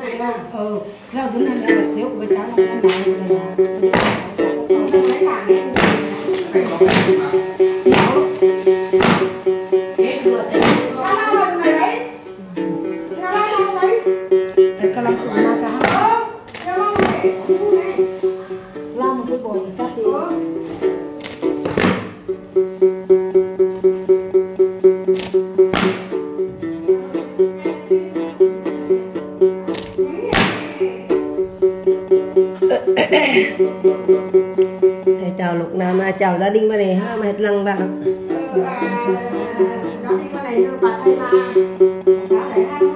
ừ rau dính này là xíu của cháu nó này chào Lục Nam, chào gia đình bên này ha, mà hết lần vào. Gia đình bên này bà thấy mà sao lại ăn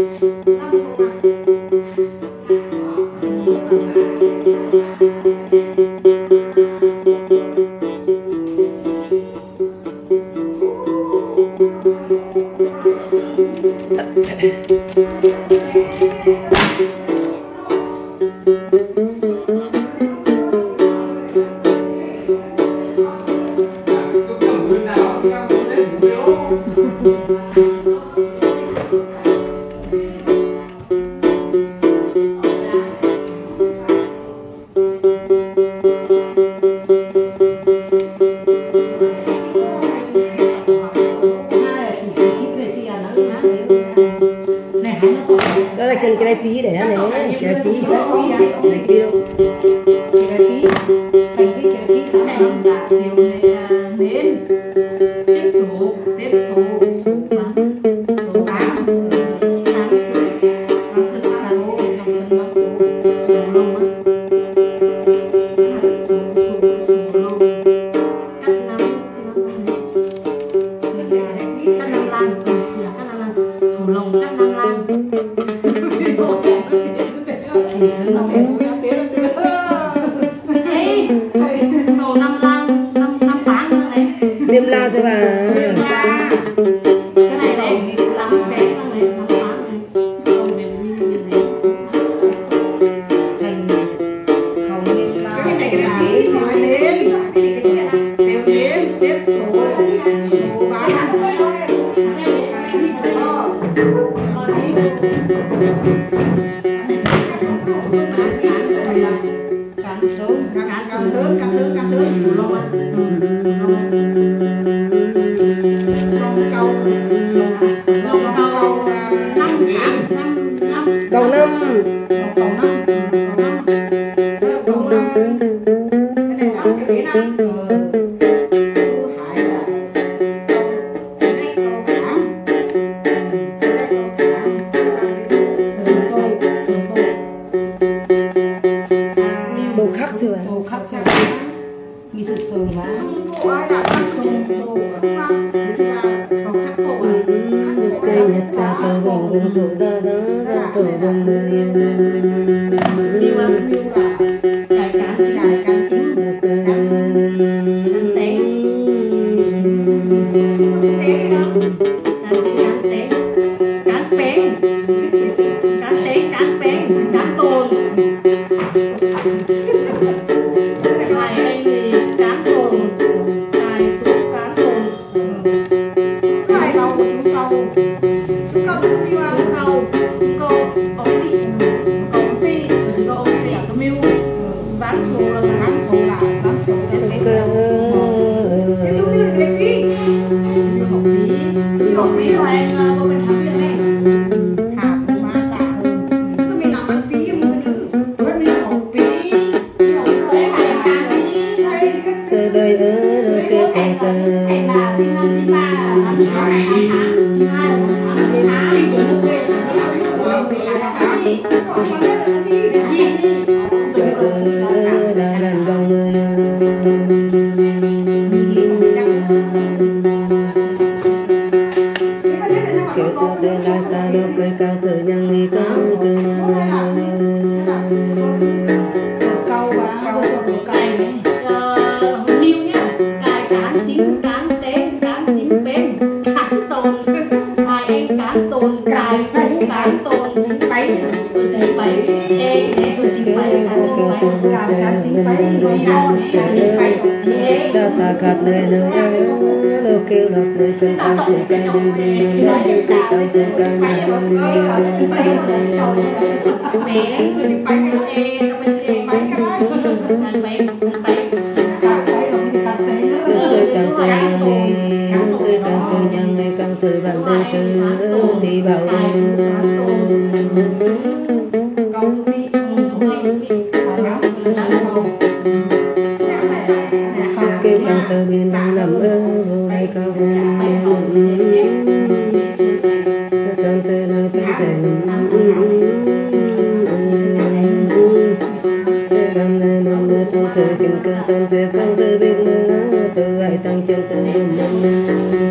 đó là chân cái tí để đó này, cái tí này kia đâu, cái tí Liêm la rồi bà. cái này này làm cái này làm không để thành không biết la cái này nói đến tiêu đến tiếp số bán cán sớm lâu á Cầu năm đồ khắc thôi à? Đồ khắc thôi mi sự sườn mà cây nhật ta cầu vòng đường thủ đó cầu vòng người cải cán chính cán tồn chị bảy tôi chị bảy đã ta khát nơi nơi đâu kêu lọc nơi cần ta phải cái đêm đêm đêm đêm ta ta cái tôi càng cười nhàng ngày càng từ bạn đời từ thì bảo kêu càng từ bên đông nằm vô đây càng chân từ nơi tới thành làm nơi mong mưa trong thời kinh cơ chân về càng từ bên mưa từ ai tăng chân từ đêm đêm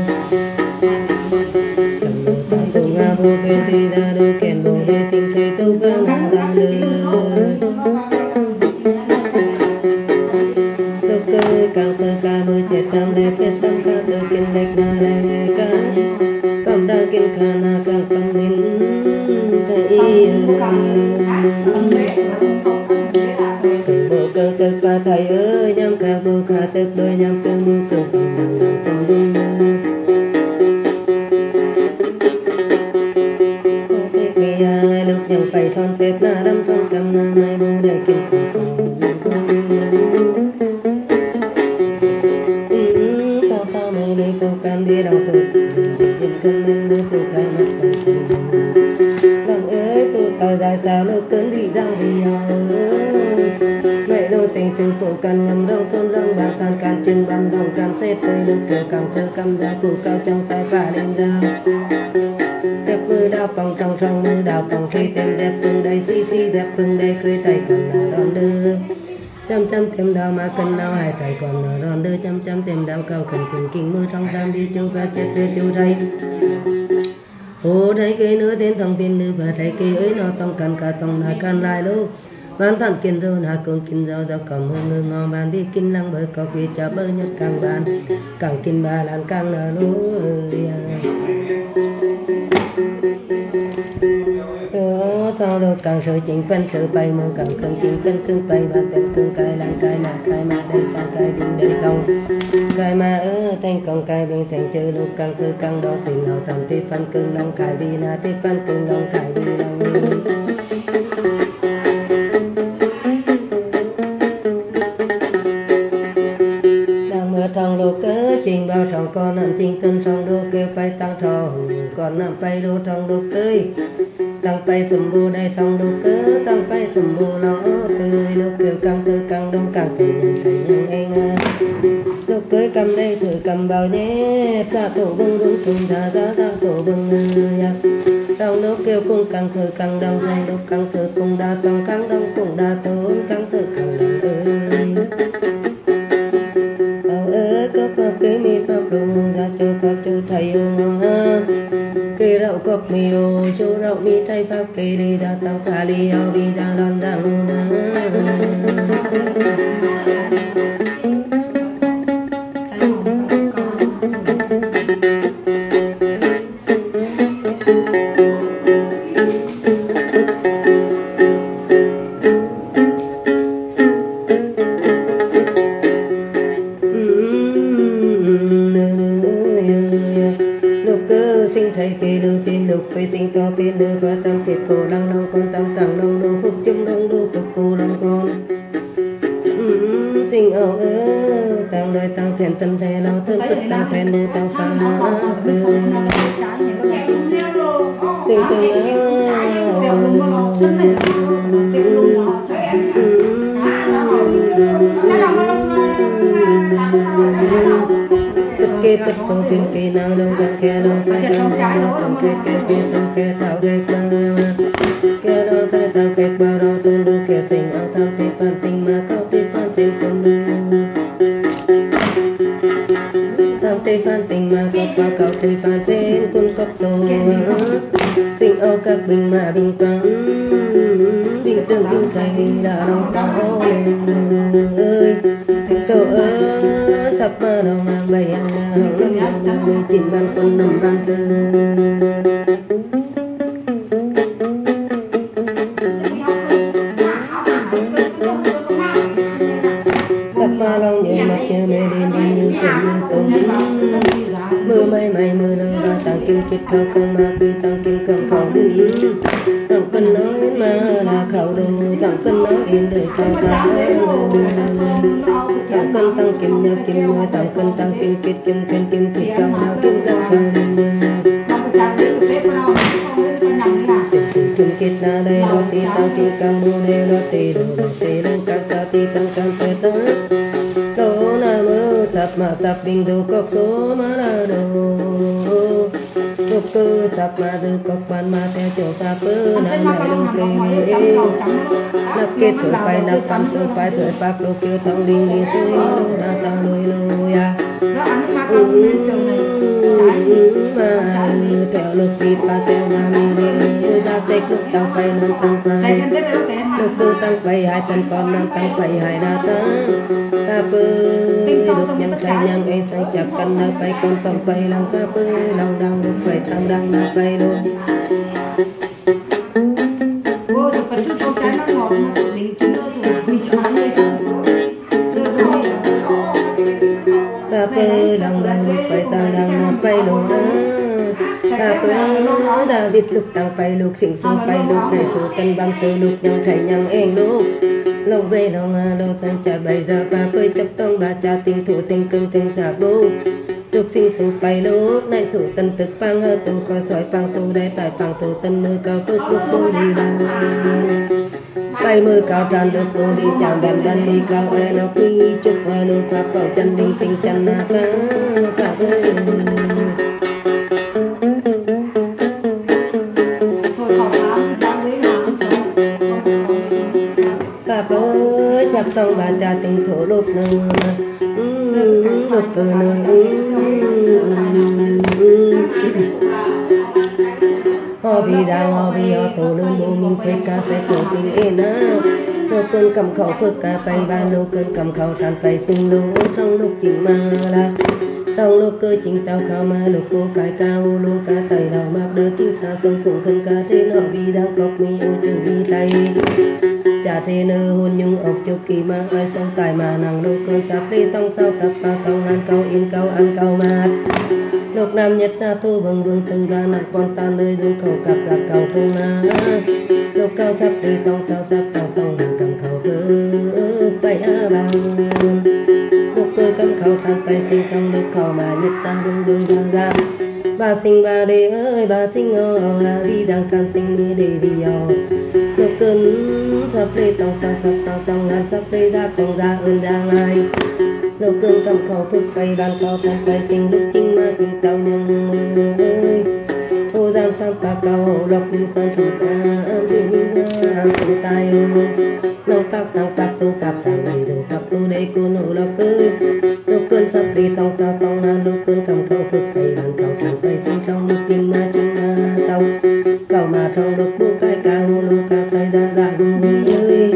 tu nga vô bên thì ra đâu kèn vô đây tìm thấy tu vẫn ra đời lúc cơ càng cơ ca mơ chết tâm đẹp hết tâm ca từ kinh lệch na lệ ca tâm đa kinh ca na càng tâm linh thấy càng bộ cơ tức ba thầy ơi nhắm ca bộ ca tức đôi nhắm cơ mưu cơ bằng đằng đằng tâm linh lúc nhầm phải thon phép là đâm thon cầm na mai bông để kinh tao tao mày đây cô can đi đâu tự hiện cơn mưa đưa từ cái mặt lòng ơi tôi tao dài sao lúc cơn bị răng vì mẹ đâu sinh từ cổ can ngầm đông thôn răng bạc tan can chân băm đồng can xét với lúc cửa cầm thơ cầm ra cụ cao trong sai và đêm ra đẹp mưa đào bằng trong trong mưa đào bằng khi tem đẹp từng đây xí xí đẹp từng đây cười tay còn là đòn đưa chăm chăm tem đào mà cần nào hai tay còn là đòn đưa chăm chăm tem đào cao cần kinh kinh mưa trong tam đi châu ca chết về châu đây ô thấy cái nữa tên thông tin nữa và thấy cái ấy nó tông cần cả tông là can lại luôn bản thân kinh rồi là con kinh rồi đâu cầm hơn người ngon bàn đi kinh lăng bởi có vì chả bơi nhất càng bàn càng kinh bà làm càng là lúa sau đó càng sự chỉnh phân sự bay mong càng cơn chỉnh phân cương bay bạc đẹp cương cài làm cài mà đây sang cài bình đây không cài mà ở thành công cài bên thành chơi lúc càng thư càng đó sinh nào tầm tiếp phân cương long cài bi na tiếp phân cương long cài bi long thằng lô cớ trình bao thằng con nằm trình tân song đô kêu bay tăng thòng còn nằm bay đô thằng đô cưới tăng bay sầm bù đây thằng đô cớ tăng bay sầm bù nó cười lô kêu căng thư căng đông căng thì nhận thấy nhưng anh lô cưới cầm đây thử cầm bao nhé ta tổ bưng đúng thùng ta tổ bưng ya thằng đô kêu cũng căng thư căng đông thằng đô căng thư cũng đa song căng đông cũng đa tốn căng thư căng đông cái mi pháp đồ ra cho pháp cho thầy ha cái rau cọc mi ô cho rau mi thầy pháp cái đi ra tăng pha li ao đi ra đòn ra luôn thầy kỳ lưu tiên lục phải sinh to tiên đưa và tâm tiệp cổ lăng long con tâm tặng long đô phúc chung long đô phúc cô long con sinh ảo tăng đời tăng thèn tâm thề lo thơm tất tăng thèn nô tăng phá sinh từng kê bất công tin kê năng đông gặp khe đông phải đông tâm kê tâm kê thảo kê băng kê đó thay thảo kê bao đó tôn đô kê sinh ảo tham thế phan tình mà cao thế phan sinh tôn đô tham thế phan tình mà cao thế phan sinh cung cấp rồi sinh ảo các bình mà bình quang bình tương bình thầy đã đông cao ơi số sắp mà đâu mang bay ăn năm mươi chín ban con năm ban tư khâu căng ma quy tăng kim cương khẩu đi tăng cân nói mà là khẩu đồ tăng cân nói in đời khẩu ta tăng cân tăng kim nhập kim nhoi tăng cân tăng kim kết kim kim kim thủy cao đào kim cao khẩu kim kết na đây lo ti tăng kim căng đô đây lo ti đồ các sa ti tăng căng sẽ ta tô na mơ sập mà sập bình đồ cọc số mà là đồ cọc cơ sập mà đồ cọc bàn mà theo chỗ ta cơ nằm lại đồng kề nắp kết sửa phải nắp pan sửa phải sửa bạc đồ kêu tông linh đi suy lô đa tao lôi lô ya mà theo lục đi pa theo mà mi ta tết lúc tao phải nằm tăng phải lúc cơ tăng phải hai tăng con nằm tăng phải hai đa tăng ta bơ lúc nhang tay nhang ấy say chặt canh na phải con tông phải lòng ta bơ lòng đang lúc phải tham đang na phải luôn vô thì phần con trái nó ngọt mà sự định chưa rồi bị chán này ta bơ lòng đang lúc phải tham đang na phải luôn ta bơ ta biết lúc đang phải lúc xỉn xung phải lúc này số cân bằng số lúc nhang thầy nhang em lúc lòng dây lòng lô sang trả bây giờ và với chấp tông bà cha tình thủ tình cưng tình giả bố lúc sinh số bay lúc này số tân tức băng hơ tù có sỏi băng tù đây tại băng tù tân nơi cao bước lúc bố đi bàn bay mưa cao tràn được bố đi chàng đàn đàn đi cao ai nó quy chúc ai lương pháp vào chân đinh tình chân na cả ơi chặt tông bà cha tình thổ lúc nương lúc cơ nương ho vì đào ho vì ho tổ lương bố mình phải ca sẽ sổ bình yên á lô cơn cầm khẩu phước ca bay ba lô cơn cầm khẩu sàn bay sinh lô trong lúc chỉnh mà là trong lúc cơ chính tao khao mà lúc cô cái cao luôn ca thầy đầu mạc đỡ kinh xa sông phụng thân ca thế họ vì đang cọc mi ôi từ vì thầy chả thế nơ hôn nhung ốc châu kỳ mà ai sông tài mà nàng đô cơn sắp đi tông sao sắp ba tông ăn câu in câu ăn câu mát lúc nam nhất ra thu vừng vương từ ra nặng con tan nơi du khẩu cặp gặp cầu thung na lúc cao sắp đi tông sao sắp tông tông hàng cầm khẩu cơ bay á bằng lúc cơ cắm khẩu than tay sinh trong lúc khẩu mà nhất ra vương ra bà sinh bà đề ơi bà sinh là vì đang can sinh đi để vì lúc cơn sắp đi tông sao sắp tông ngàn sắp đi ra không ra ơn ra ngay lúc cơn cầm khẩu phước cây bàn khẩu than tay sinh lúc chính mà chính tao nhung ơi ô giang sang ta cầu lộc đi sang trong ta ăn cùng tay lòng tóc tăng tóc tu cặp thằng này đừng cặp tu đây cô nụ lộc ơi lúc cơn sắp đi tông sao tông na lúc cơn cầm khẩu phước cây bàn khẩu than tay sinh trong lúc chính mà tông cầu mà trong lúc buông cái cao lúc ca tay ra ra bùng ơi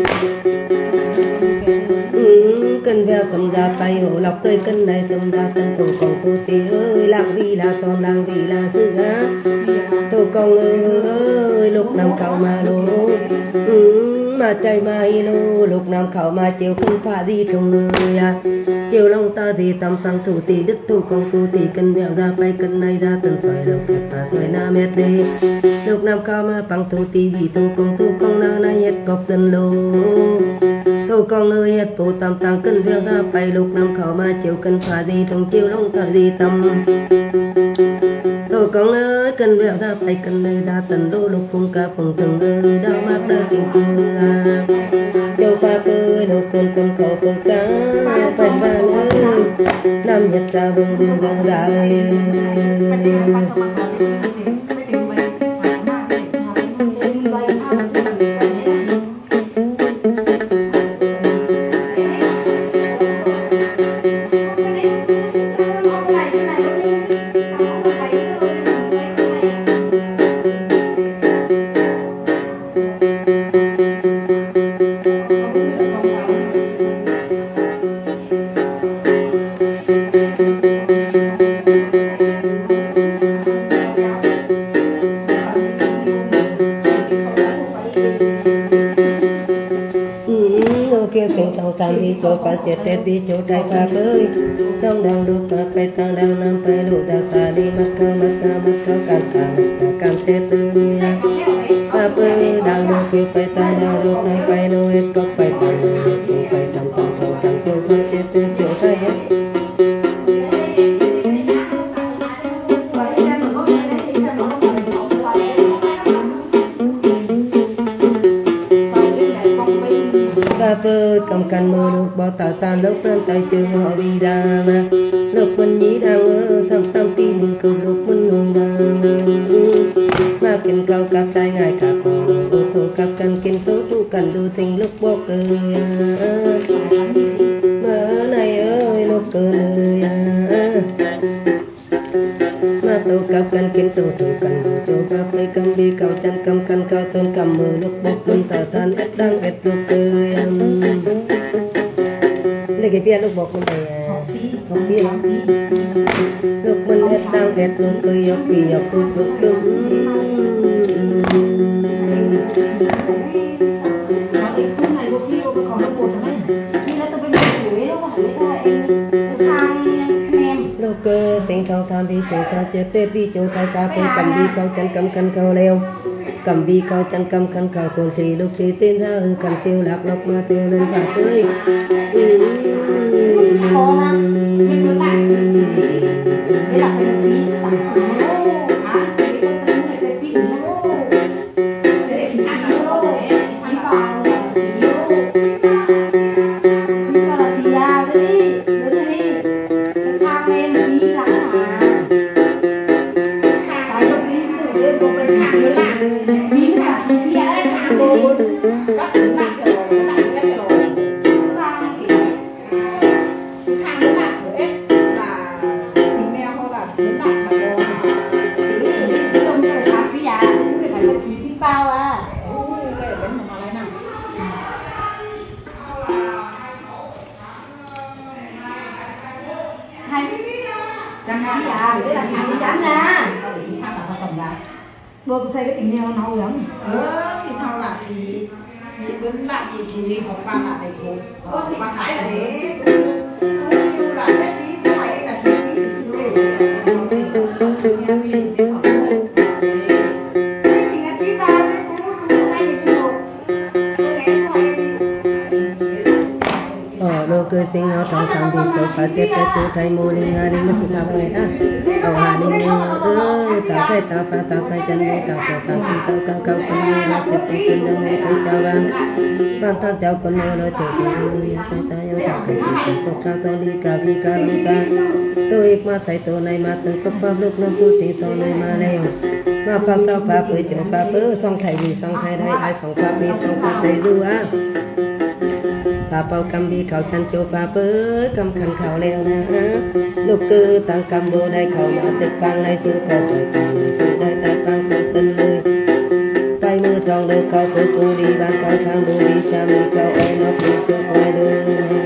cân veo sầm ra tay hổ lọc cây cân này sầm ra cân tổ còn tu tì ơi làng vì là son làng vì là sự á tổ con ơi lúc nào cầu mà lô mà chạy mà lô lúc nào khẩu mà chiều không phải gì trong nơi à chiều lòng ta thì tầm tăng thủ tì đứt thủ con tu tì cân veo ra bay cân này ra từng xoay đầu kẹt và xoay na mét đi lúc nào khẩu mà bằng thủ tì vì thủ con nào này hết cọc dần lô thủ con ơi hết bộ tầm tăng cân veo ra bay lúc nào khẩu mà chiều cân phải gì trong chiều lòng ta thì tầm thủ con ơi cân veo ra bay cân này ra tần đô lúc phung ca phung thường ơi đau mát đau kinh cung ra châu pha cơ đầu cơn cầm khẩu cơ cá phải ba ơi nam nhật ra vương ra ơi kia sinh trong tam vi chỗ pa chết tết vi chỗ trai pa bơi đông đang đu pa pe tăng đang nam pe lụ ta xa đi mắt cao can xe tư pa bơi đang đu kia pe ta đang đu này pe lụ hết có pe tăng pe tăng trong chỗ pa chết tết chỗ trai bơ cầm cành mưa lúc bỏ tạo tan lúc lên tay trường họ bị đà mà lúc mình nhí đang ở thầm tâm pi liền cùng lúc mình luôn đang mà kinh cao cặp trai ngài cặp ô tô cặp cành kinh tố tu cành đu tình lúc bỏ cười mà này ơi lúc cười lời mà tô cặp cành kinh tố tu cành đu chỗ cặp tay cầm bi cao chân cầm cành cao tôn cầm mưa lúc bốc lên tạo tan ít đang ít lúc cười đây cái bia lúc bọc mình phải học bia lúc mình hết đang hết lúc cười học bia học lúc lúc cơ sinh trong tham vi chỗ cao chết tết vi chỗ cao cao cầm vi cao chân cầm cân cao leo cầm vi cao chân cầm cân cao tôn trì lúc trì tên ra cầm siêu lạc lộc mà siêu lên cả tươi Bơ cô xây cái tình yêu nấu lắm. Thì thao là thì vẫn lại thì học ban là thầy cô. Thì phải là để cũng là thế đi thì phải là thế đi sự lô cơ sinh nó trong tham vi chỗ phải chết tết tu thầy mô linh hà đi mất sự nào vậy á cầu hà đi ta khai chân đi ta cổ ta kim cao con đi nó chết tu chân đừng đi tới chào ban thân chào con nó chỗ đi ta yêu ta phải chịu cuộc ra sau đi cả vi cả lu ta tôi mà thầy tổ này mà từng cấp pháp lúc nó phụ tình sau này mà leo mà pháp sao pháp với chỗ pháp xong thầy vì xong thầy đây ai xong pháp vì xong pháp đây du á pháp bao cầm bi khảo chân chỗ pháp cầm khăn khảo leo na lúc cứ tăng cầm vô đây khảo mà tự bang này xuống khảo sợi cầm này xuống đây ta bang không tin lời tay mưa trong đầu khảo cô đi bang khảo thang đồ đi xa mình khảo ơi nó cứ cho ơi đưa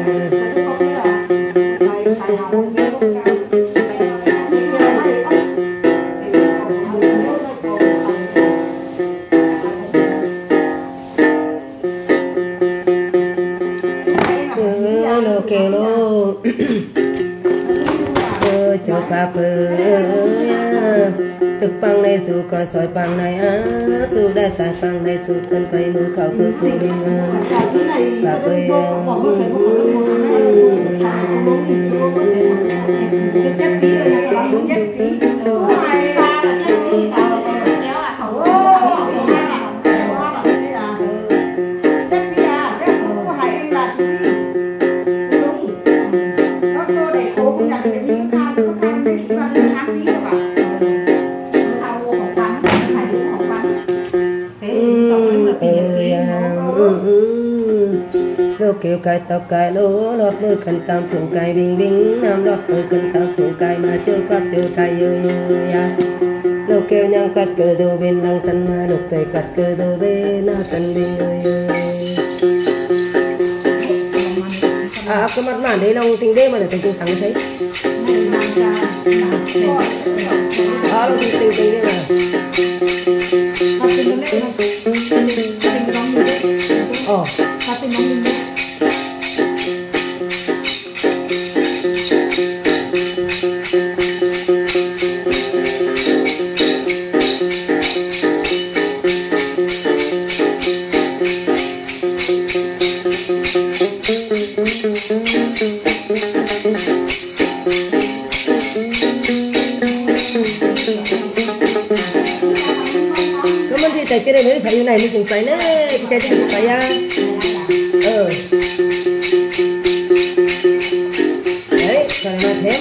kêu lô cho pháp thực bằng này dù coi soi bằng này dù đại tài bằng này dù tân cây mưa khảo phước quy bình pháp ơi lô kêu cài tàu cài lô lót mưa cần tam phụ cài bình bình nam lót mưa cần tam phụ cài mà chơi pháp chơi trai ơi lô kêu nhang quạt cờ đồ bên đăng tân mà lục cây quạt cờ đồ bên na tân bình ơi cái mặt màn đấy lòng tình đêm mà để tình thắng thấy lòng tình thế mà thấy này mình cũng thấy đấy cái trái thì cũng thấy à đấy còn mà thêm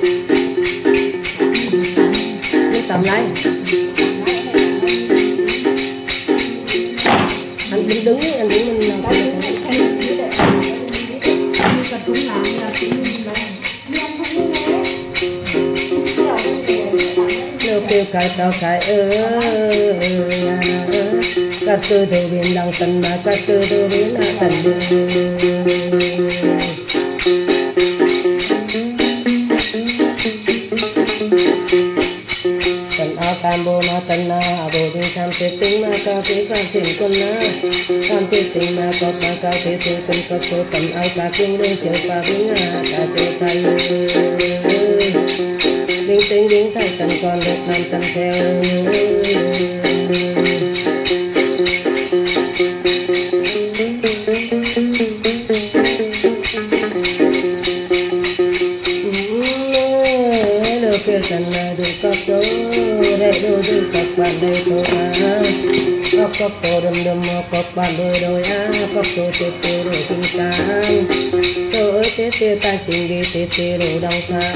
như tầm lại anh đứng đi anh đứng mình làm kêu cái tao cái các sư đồ biến đăng tần mà các sư đồ biến là tần tần áo tam bồ na tần na bồ đi tham thế tính mà cao thế quan trình quân na tham thế tính mà có mà cao thế thế quân có số tần áo cả kinh đôi chiều và vĩnh à cả thế thay vĩnh tính vĩnh thay tần còn được làm tần theo kêu tần là được cấp số để đôi đôi các bạn đây thôi à cấp số đầm đầm các bạn đôi cấp số tê tê đôi tình cảm tôi tê tê ta trình đi tê tê đôi đau xa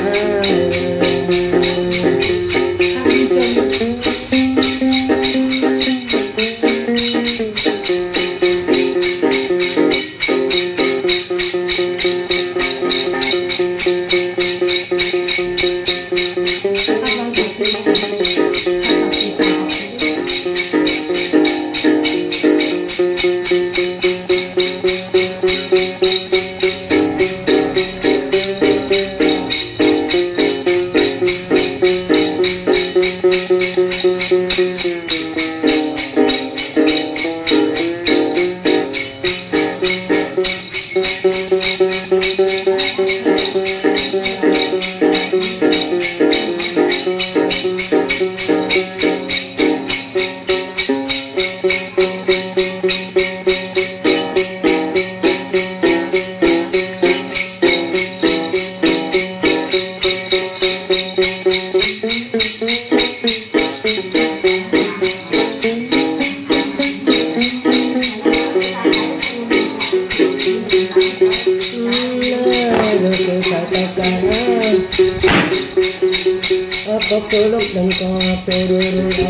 có cơ lúc đừng có tê đôi đôi ấp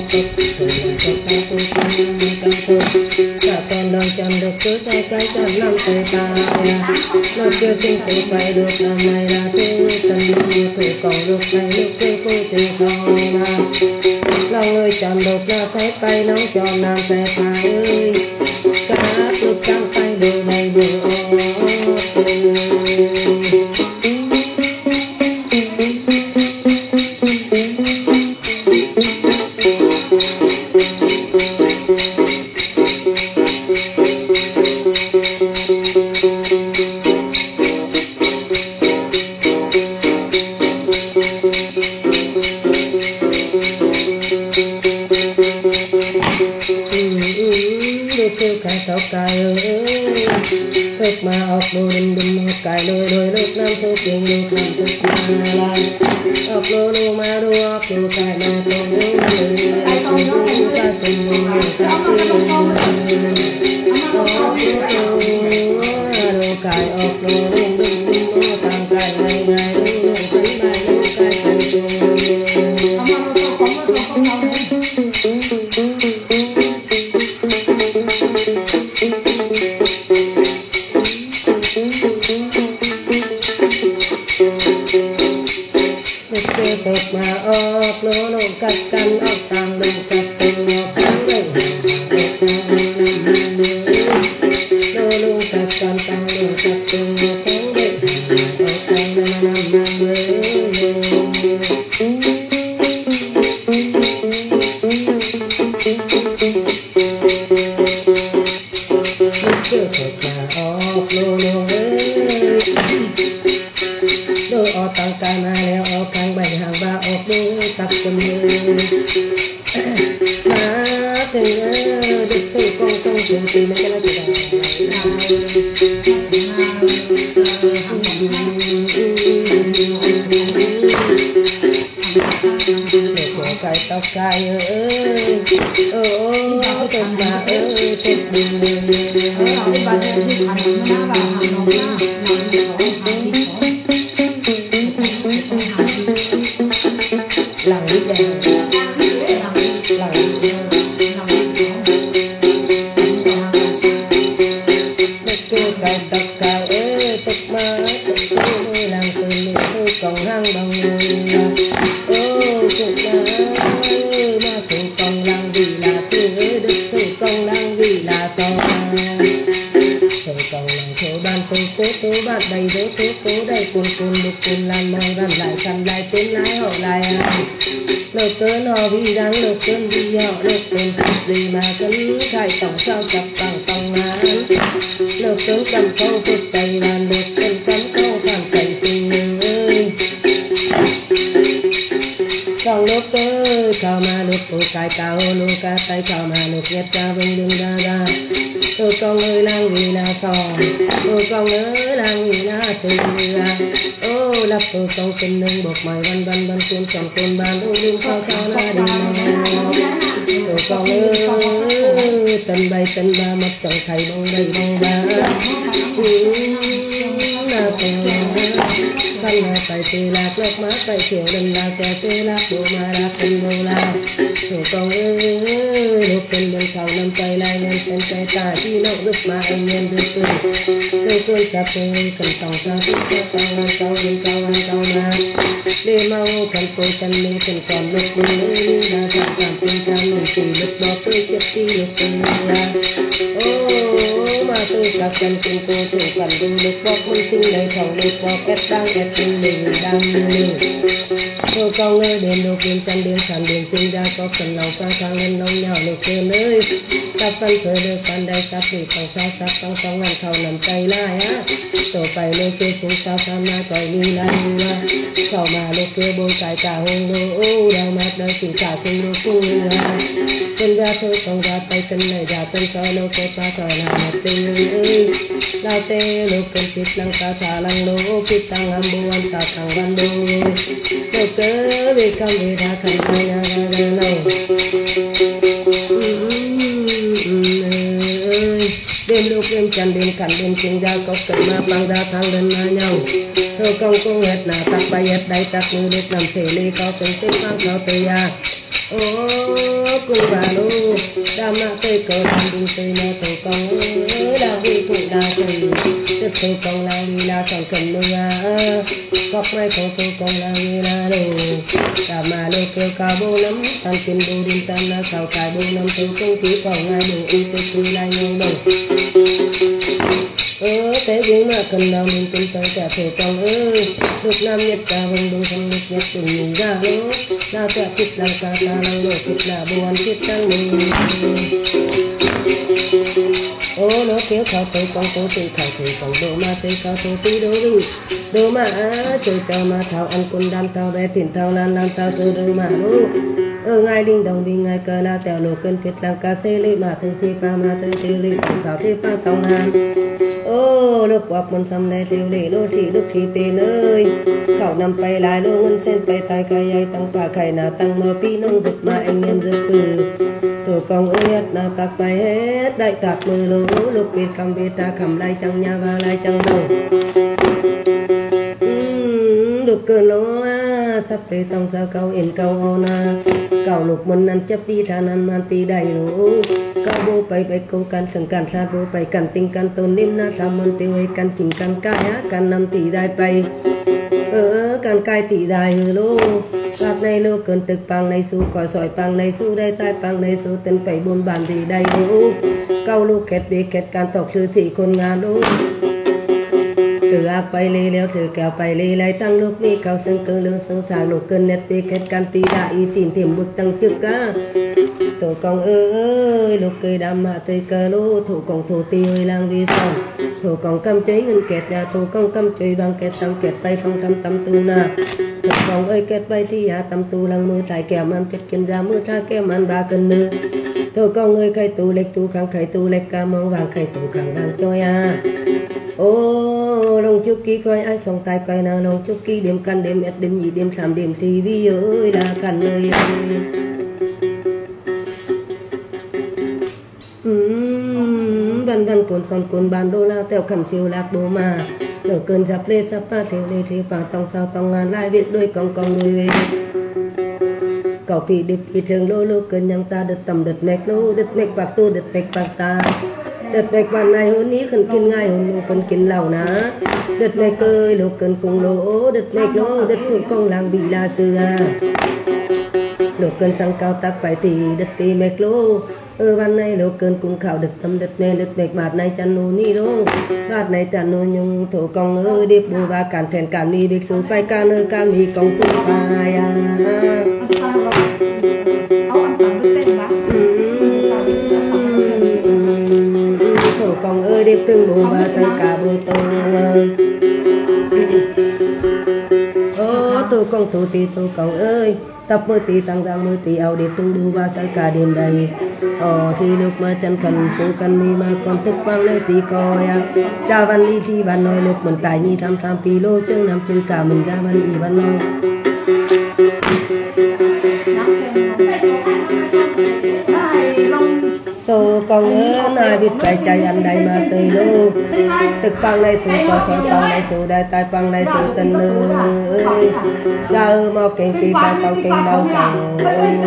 cả con đang chăm được cứ tay cái chăm năm tay ta nó kêu kinh tế phải được làm này là thế tần như thủ còn được này lúc kêu cô tình không là lòng người chăm được là thấy tay nóng cho nam tay phải ơi cả được căng tay đôi này được kêu cái tao cái thức mà ốc đôi đừng đừng cái đôi đôi lúc năm số tiền lúc năm thức mà làm ốc đôi đôi mà đôi ốc đôi cái mà tôi nhớ người tôi ta tình người ta tình đôi cái ốc đôi đừng đừng đừng tăng cái ngày ngày đôi thấy bài đôi cái thành chung thực mà ốc lô lô cắt căn ốc tăng lô cắt từng ốc tăng lô lô cắt căn tăng lô cắt từng ốc tăng ốc tăng thực mà ốc lô lô đôi ốc tăng cái mà leo ốc tăng bảy hàng ba ốc đôi tập quân mà tình được từ con trong trường tìm cái là gì được của cái tóc cài ơi tóc mà ơi tóc lòng đi đèn còn hang bằng cụ mà cụ còn làm gì là tôi đức cụ còn làm gì là to tôi còn làm số ban cố ban đầy cố đầy cuồn đục cuồn làm màu rằn lại tiến lái họ lại lột cơn họ vì đang lột cơn vì họ lột cơn gì mà cấn khai tổng sao cặp bằng tổng án lột cơn cầm câu phút tay làm lột cơn cắm câu phản cảnh tình ơi còn lúc ơi sao mà lúc cô cài cao lô ca tay sao mà lúc nhét ra vinh đừng ra tôi con ơi lang vì là sò tôi con ơi lang vì là từ ô lập tôi con kinh nương bột mày văn cuốn tròn cuốn bàn ô đừng sao là đi tôi con ơi tân ba mất chồng thầy bông đầy bông ba là con là phải tê lạc lốc má phải chiều đừng là kẻ tê lạc bộ mà là cần đồ là thủ con ơi lúc cần đường thảo nằm tay lại nên tên tay ta chi nậu giúp mà anh em được tôi quên cà phê cần tòng sao thích cho cao mà để mau cần tôi cần mình cần còn lúc mình là cảm tình cảm mình chỉ lúc bỏ tôi chết đi lúc cần là mà tôi cả cần cùng cô tôi cần đủ lúc bỏ mình sinh đầy thầu lúc bỏ kết đang kết tình mình đang mình tôi con ơi đêm lúc đêm chân đêm sàn đêm sinh ra có cần lòng sang lên nông nhau lúc quên ơi ta phân khởi được phần đây ta chỉ còn sao taต้องngăn khẩu nằm tay lại á tổ phải lên kia chúng sao sao mà còi đi lại khẩu mà lúc kia bôi cài cả hôn lô đầu mặt đời chỉ cả cùng lô cung chân ra thôi còn ra tay chân này ra chân coi lô kết ba còi là một tình ơi lao tê lô cần thịt lăng ta thả lăng lô thịt tăng âm bù ăn ta thằng văn đô lô cớ vì không vì ra khẩn tay nhà ra lâu đêm lúc đêm chăn đêm cắn đêm chinh ra có cận mà băng ra thang lên mà nhau thôi công cô hết là tắc bay hết đây tắc như lúc làm thể ly có từng tích mang cao tây à ô cùng bà lô đam mạ tây cờ làm đừng tây mà thôi công đa vi phụ đa tây tiếp thôi công là đi là chẳng cần mưa à cọc mai thôi công là đi là đồ đam mạ lô kêu cao bô lắm tăng kim đô đinh tam là cao cài bô năm thôi công chỉ còn ngay đồ y tây quy lai nhau đầu thế nhưng mà cần nào mình cũng phải trả thể công ơi lúc nam nhất cả vùng đông không lúc nhất từng nhìn ra nó nào sẽ thịt là cả ta năng độ thịt là buồn thịt tăng mình nó kéo khảo tới con cố tự khảo thì còn độ mà tây cao tô tí đồ mà chơi cao mà thảo ăn quân đam thảo bé tiền thảo lan thảo chơi đồ mà ngài linh đồng vì ngài cờ la tèo lô cân kết làm ca xê lê mà thân si pa mà thân tiêu lê tổng thảo thế pa tòng hàn lúc bọc một xăm lê tiêu lê lô thị lúc khi tên ơi khảo nằm bay lại lô ngân sen bay tay cây ai tăng pa khải nào tăng mơ pi nông giật mà anh em giật cử tổ công ơi hết nào tạc bay hết đại tạc mơ lô lúc biệt cầm biệt ta khẩm lai trong nhà và lai trong đầu lúc cơn lô sắp về tông sao câu in câu ona câu lục mình ăn chấp đi than ăn man ti đầy đủ câu bố bay câu can sừng can sa bố bay can tinh can tôn niệm na sa man tiêu hay can chỉnh can cai á can năm tỷ đại bay can cai tỷ đại lô bạc này lô cơn tực pang này su còi sỏi pang này su đây tai pang này su tên phải buôn bàn thì đầy đủ câu lô kết bê kết can tộc sư sĩ con ngà lô từ áp bay lê leo từ kéo bay lê lại tăng lúc mi cao sân cơ lương sân sàng lục cơn nét bê kết can tí đại y tìm thiểm bực tăng chức á tổ công ơi lục cây đam mạ tây cơ lô thủ công thủ ti ơi lang vi sòng thủ công cam cháy ngân kẹt nhà thủ công cam cháy bằng kẹt tăng kẹt bay phong trăm tâm tu na thủ công ơi kẹt bay thì à tâm tu lăng mưa trái kẹo man kẹt kiên ra mưa tra kẹo man ba cân nư thủ công ơi khai tu lệch tu khang khai tu lệch ca mong vàng khai tu khang đang cho ya ô lông chúc ký coi ai sòng tay coi nào lông chúc ký điểm căn điểm mệt điểm nhị điểm sàm điểm thì vi ơi là căn ơi văn văn cồn son cồn bàn đô la theo khẩn chiều lạc bồ mà nở cơn dập lê sắp pa theo lê theo pa tòng sao tòng ngàn lai việc đôi còng còng đôi về cậu bị đứt bị trường lô lô cơn nhang ta đứt tầm đứt mẹt lô đứt mẹt bạc tu đứt mẹt bạc ta đứt mẹt bàn này hôm ní khẩn kinh ngay hôm lô khẩn kinh lầu ná đứt mẹt ơi lô cơn cùng lô đứt mẹt lô đứt thủ công làng bị la sư à lô cơn sang cao tắc phải tì đứt tì mẹt lô ban này lô cơn cùng khảo đứt tâm đứt mẹt bạt này chăn nô ni lô bạt này chăn nô nhung thủ công ơi điệp bù ba cản thèn cản mi bịch số bay can ơi can mi công số bài à thủ công ơi điệp từng bù ba sang cả bù tô thủ công thủ tì thủ công ơi tập mơ tì tăng ra mơ tì ao điệp từng bù ba sang cả đêm đầy thì lúc mà chân cần cũng cần mi mà còn thức băng nơi tí coi à cha văn đi thì văn nói lúc mình tài nhi tham tham pi lô chân nằm chân cả mình ra văn ý văn nói tô con ơi ai biết phải chạy ăn đây mà tới lô thức băng này số có số băng này số đại tài băng này số tân ơi ra ơ mau kênh tí cao cao kênh bao càng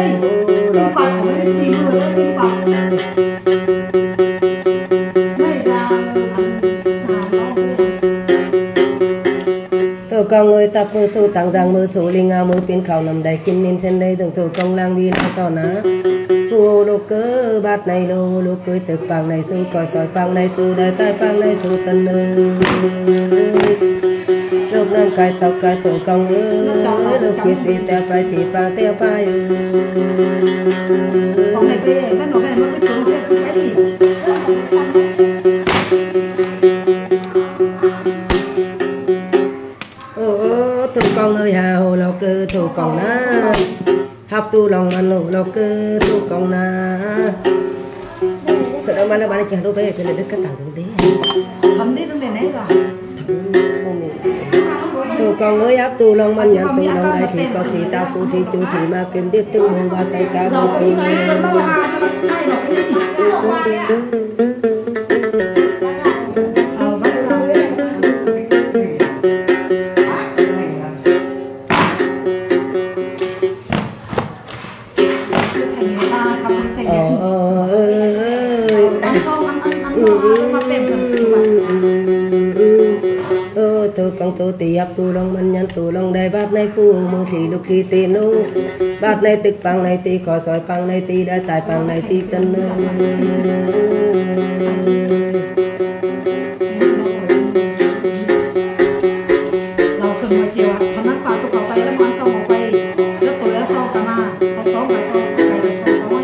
thủ công ơi tập mơ số tăng rằng mơ số linh ao mơ biến khảo nằm đầy kinh nên trên đây từng thủ công lang vi lao to ná ô lô cơ bát này lô lô cưới thực bằng này số còi sỏi bằng này số đại tai bằng này số tân ơi lúc năm cài tàu cài thủ công ơi lúc kiệt bị teo phải thì bằng teo phải con này về cái nó mới trốn cái gì thủ công ơi hà hồ lô cơ thủ công ná học tu lòng ăn lô lô cơ thủ công ná sợ đâu mà nó bán chả đâu về cho nên đất cắt tàu đúng thế thấm đi trong này này rồi thủ công ơi áp tu lòng man nhận tu lòng đại thì có thì tao phụ thì chủ thì mà kiếm tiếp từng môn và tay cá vô kỳ tôi con tôi tì áp tu long man nhắn tu long đây bát này phu mơ thì lúc thì tiền ô bát này tích bằng này tì có sỏi bằng này tì đã tài bằng này tì tân เราถึงมาเจียวทำนั้นป่าตัวเขาไปแล้วมันโซ่ออกไปแล้วตัวแล้วโซ่กันมาเอาโต๊ะมาโซ่ไปโซ่น้อย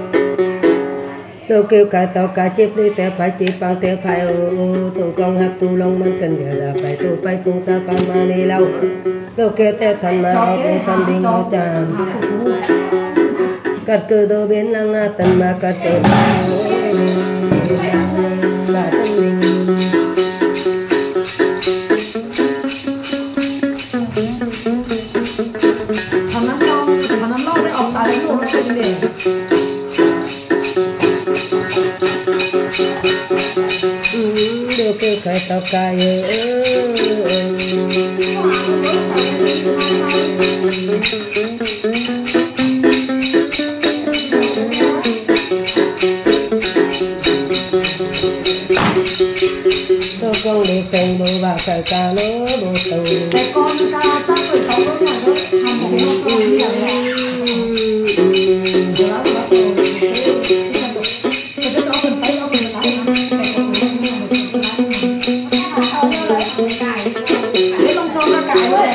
đâu kêu cả tàu cả chép đi té phải chỉ bằng té phải thủ công hấp tu long man cần giờ là phải tu phải cùng sao con mà đi lâu đâu kêu té thần mà học thần đi ngõ tràm cắt cơ đôi bên lăng a tần mà cắt cơ là tân linh ทำนั้นลอกได้ออกตาได้หมดเลยเด็ก đều kêu khai tao cài tôi con đi cùng bố bà cài ca nó bố tù แต่ก่อนก็ตั้งแต่เขาก็อย่างนั้นทำของเราก็อย่างนี้แล้วก็จะต้องเป็นไปเอาเป็นอะไรนะไม่ต้องโชว์กระไก่เลย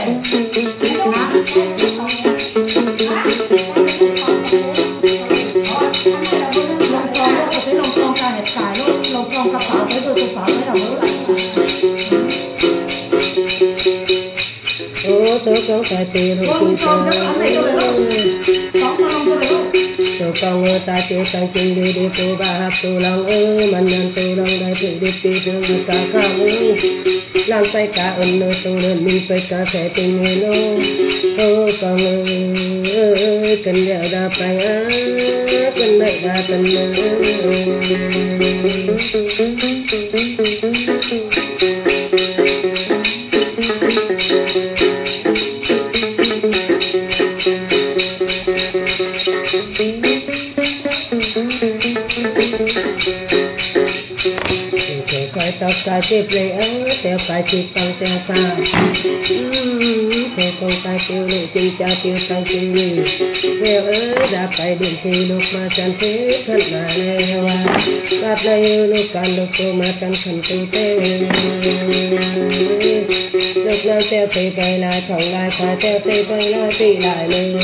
tôi con phải tiền rồi tôi con người ta chơi tăng kinh đi đi tôi ba hấp tôi lòng ơi mình nhận tôi lòng đây thì đi đi đường đi cả khang ơi làm phải cả ơn nơi tôi lớn mình phải cả sẽ tình người lô ô con ơi cần đeo đa phải á cần đợi đa cần tóc cài tiếp lấy áo theo cài chụp bằng theo pha theo con cài tiêu lộ chân cha tiêu tăng chân lì theo ra phải điện thì lúc mà chẳng thế thân mà này hoa cắt này lúc can lúc cô mà chẳng khẩn tu thế lúc nào theo thì quay lại thòng lại phải theo thì quay lại thì lại lên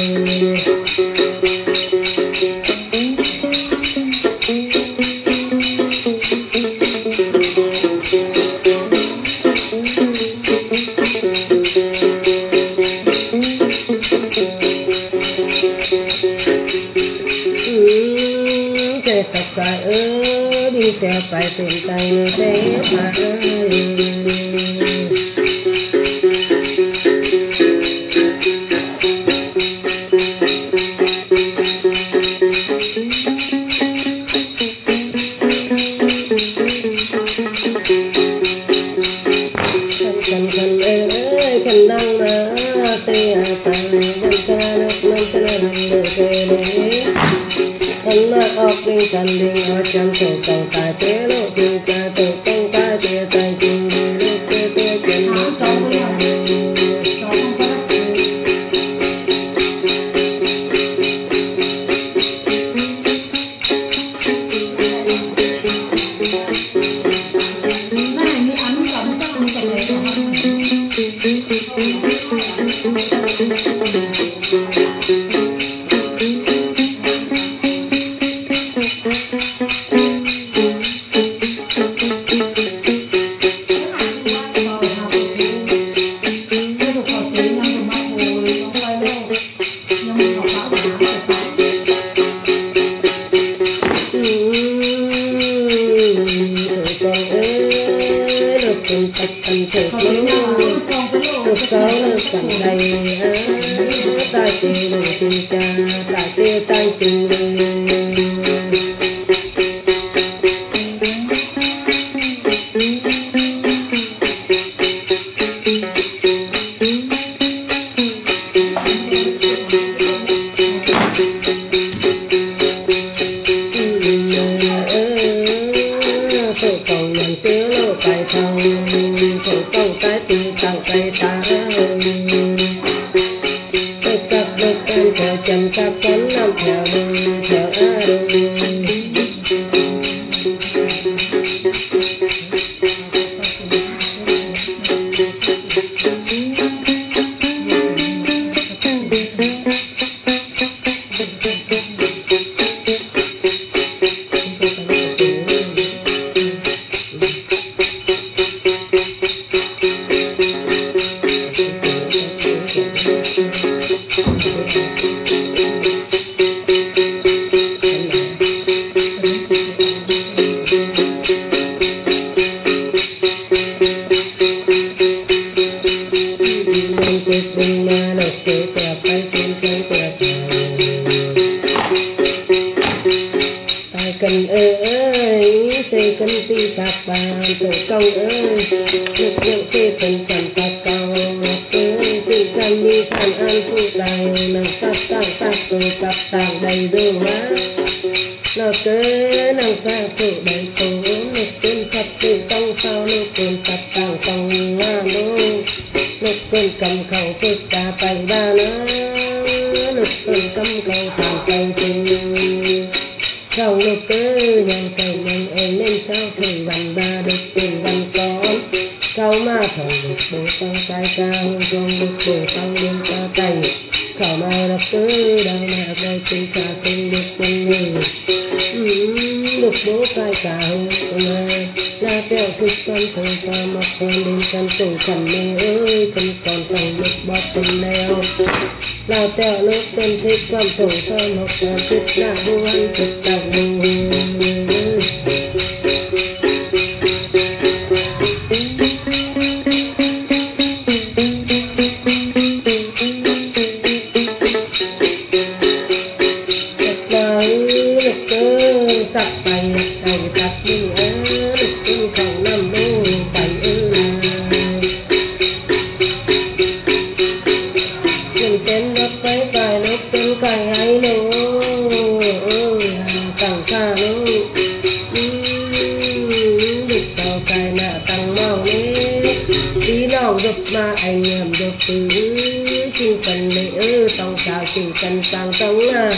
tập cài đi theo phải tìm tay như thế mà khăn năng mà tê tay vẫn ca nước năm chân làm được về đấy thân mát ốc đinh chân đinh ở trong tổ cầu tài tế lộ tình ca tổ công ca tia tay tình đi lúc tia tia chân lúc chân cảnh này ta chỉ được tình cha ta tiêu tay tình khổ cầu nhận tiêu lộ tài thầu khổ cầu tái tình tặng tay ta chân các con làm theo đường theo đường cần ơi xây cần ti phạt bàn tổ công ơi lực lượng xây cần phản phạt cầu ơi tình cảm đi phản an phụ tài nằm sát tăng tác tổ cặp tàng đầy đủ hóa nó cứ nằm xa phụ đầy tổ lực quân phật từ trong sao lực quân phật tàng phòng nga đô lực quân cầm khẩu phật cả tay ba nó lực quân cầm khẩu tàng tay tình sau lúc cứ nhận cảnh nhận em nên sao thì bằng ba được tiền bằng con sau mà thầu được bộ tăng tay cao con được bộ tăng lên ta tay khảo mà là cứ đâu mà đây tình cả tình được tình người được bố tay cao mà là theo thức con thầy ta mặc con đến căn tủ khẩn mê ơi không còn thằng được bóp tình neo là theo lúc con thích con thủ thơm học là thích là bu ăn thích tặng bu กินข้าวน้ำลูกไปขึ้นเป็นรถไฟไก่ลูกเป็นไก่ให้ลูกตั้งข้าลูกลูกเต่าไก่หน้าตั้งเมานี้ที่น้องดบมาไอเงียบดบปื้อจึงเป็นเลยต้องสาวจึงกันต่างต้องหน้า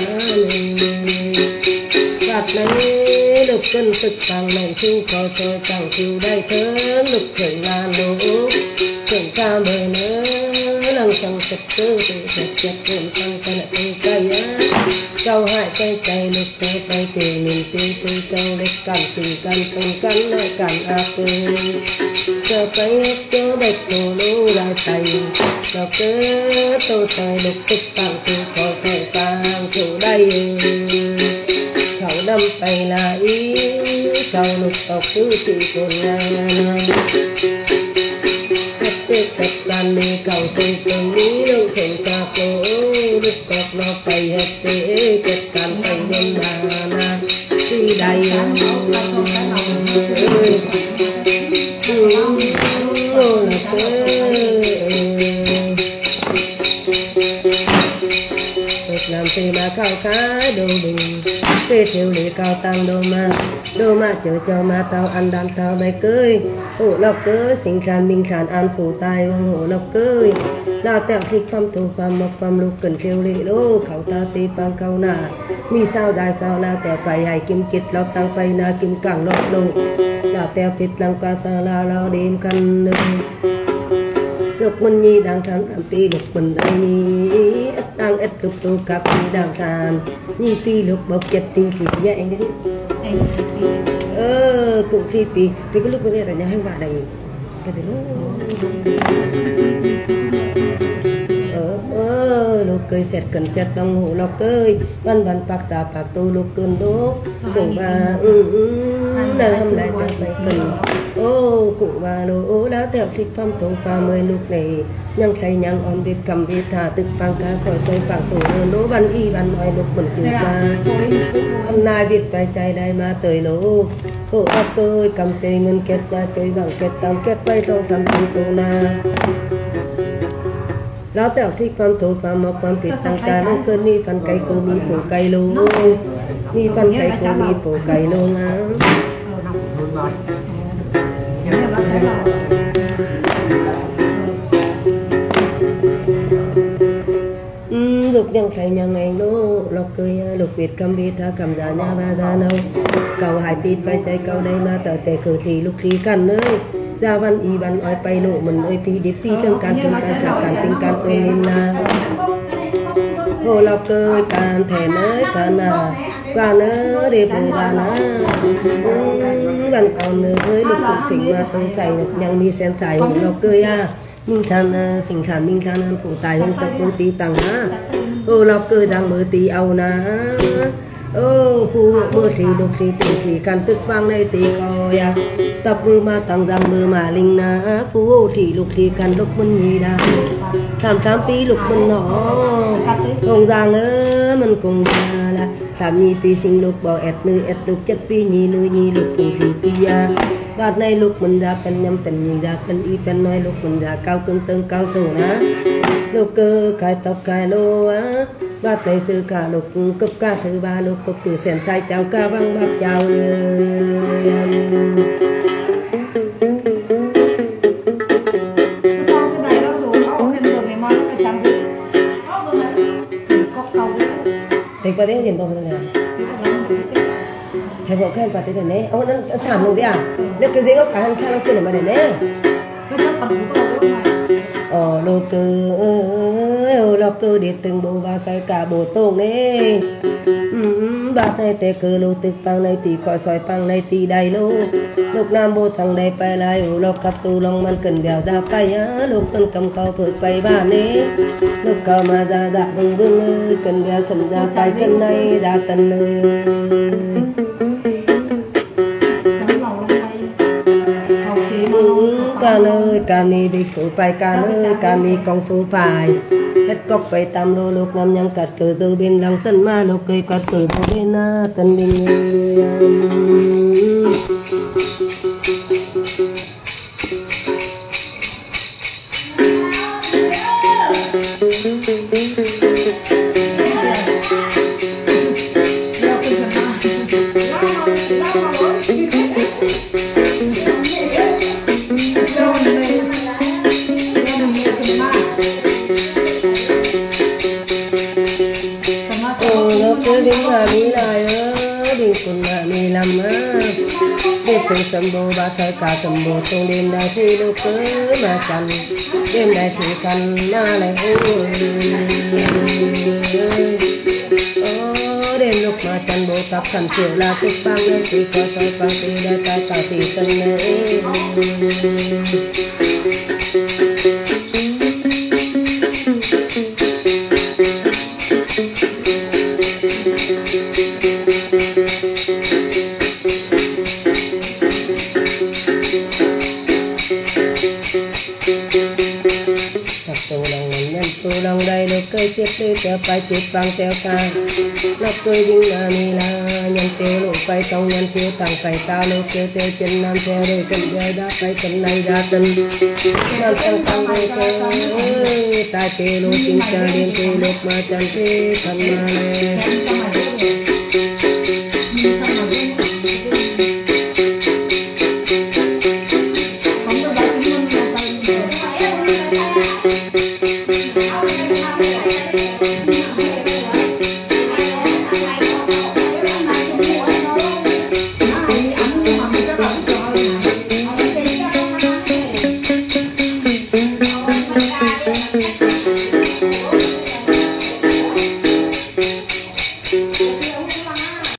บัดนี้ลูกขึ้นตึกต่างแม่ชื่อคอยคอยต่างคิวได้เถิงลูกเคยลานลูกเก่งข้ามเบอร์เนื้อลังสังสักเจอตัวเจ็บเจ็บเริ่มตั้งกันตัวใจเจ้าหายใจใจลูกใจใจเตียงหนึ่งตีตัวเจ้าเล็กกันตีกันตรงกันในกันอาเปืนเจอไปเจอเด็กโตรู้ลายใจเราเกิดตัวใจลูกตึกต่างตัวคอยคอยต่างถูได้เขาดำไปลาอีเขาลูกตกคือตีคนงานเด็กเด็กกันมีเก่าตีคนนี้ลูกเห็นตาโกลูกกอกนอไปเฮ็ดเตะเกิดการไปเดินมานาที่ใดโอ้ละเกิดนำตีมาเข้าขาดูดึงเสียเที่ยวหลีเก่าตังโดมาเจอเจ้ามาเตาอันดำเตาใบเกยโอ้ลอกเกยสิงคานมิงคานอันผู้ตายโอ้ลอกเกยลาแต่ที่ความถูกความมกความลูกเกินเที่ยวหลีโลเขาตาสีปังเขาหน้ามีสาวได้สาวนาแต่ไปให้กิมกิดลอกตังไปนากิมกังลอกลงลาแต่ผิดลังกาซาลาเราเดิมกันหนึ่งลูกมันยีดังทานอันปีลูกมันได้นี้ดังเอ็ดลูกตัวกับปีดังทานนี่ปีลูกบอก7 ปีสิแย่เองดิcụ khi thì cái lúc này là nhà hàng bạn này cái thứ lúc cười sệt cần sệt đồng hồ lọc cười văn văn bạc tà bạc tu lúc cơn đố cụ bà đời hôm nay ta phải cần cụ bà đồ đã theo thích phong thủ và 10 lúc này nhang say nhang on biết cầm biết thả tức phang cá khỏi xoay phang tổ đố văn y văn nói lúc mình chịu ra hôm nay biết phải chạy đây mà tới lỗ cụ áp tôi cầm chơi ngân kết ra chơi bằng kết tam kết bay trong trăm trăm tổ naแล้วแต่ที่ความถูกความมาความผิดทางการนั่นคือมีฟันไก่กูมีปูไก่ลูมีฟันไก่กูมีปูไก่ลูนะลูกยังใส่ยังไงโน่เราเคยลูกเปียดคำวิทาคำด่าญาบาดาเนาเก่าหายตีไปใจเก่าได้มาแต่คือทีลูกทีกันเลยจาวันอีวันอ้อยไปโลมันเอ้ยปีเด็บปีทั้งการถึงการจากการติงการเอ้ยนาโอ้เราเคยการแทนเอ้ยกันนาการเอ้ยเด็บโบราณนะวันก่อนเอ้ยลูกถูกสิ่งมาตั้งใจยังมีเส้นสายเราเคยมิงชันสิ่งขันมิงชันผู้ตายยังตะปูตีตังนะโอ้เราเคยดังมือตีเอานะผู้มือทีลูกทีตีทีกันตึกฟังในตีคอยตับมือมาตั้งดังมือมาลิงนะผู้ทีลูกทีกันลูกมันยีดา3 ปีลูกมันหนอคงดังมันคงดาละ3 ปีสิงลูกบ่เอ็ดมือเอ็ดลูก7 ปียีลือยีลูกคงทีปียาบาดในลูกมันดาเป็นยำเป็นยีดาเป็นอีเป็นน้อยลูกมันดาเก้าเกินเติงเก้าสูนะลูกเกอไก่ตอกไก่โลบาดในซื้อกาลูกกับกาซื้อบาลูกกับคือเส้นสายเจ้ากาบังบักเจ้าเด็กประเทศเห็นตรงนั้นเลยใครบอกแค่ประเทศนี้เอานั้น3 ลงดิแล้วคือเจ๊ก็ขายข้างขึ้นมาเนี่ยลูกลอกcơ điệp từng bộ và xoay cả bộ tông đấy bát này tê cơ lôตึกปังในตีคอยซอยปังในตีใดลูกน้ำโบทางใดไปลายลูกกับตูลองมันขึ้นเบียวดาไปลูกขึ้นกำเขาเปิดไปบ้านนี้ลูกเข้ามาดาบึ้งขึ้นเบียวสมดาไปขึ้นในดาตันเลยการเลยการมีบิ๊กสูไปการเลยการมีกองสูไป hết cốc phải tam lô lục nam nhang cắt cử từ bên lăng tân ma lục cây cắt cử từ bên tân bình từng sầm bồ ba thời cả sầm bồ tung đêm đại thi lúc cứ mà cần đêm đại thi cần na lại đêm lúc mà cần bồ cặp cần chiều là thức vang lên thì coi coi vang thì đại ta cả thì tân này lòng đầy được cây chết đi theo phải chết vang theo ta nó cười đinh là mi là nhân tiêu lộ phải tông nhân tiêu tăng phải ta lộ tiêu tiêu chân nam theo đời chân đời đã phải chân này ra chân nam tăng tăng đời cơ ta tiêu lộ chính cha điên tiêu lộ mà chân tiêu thần mà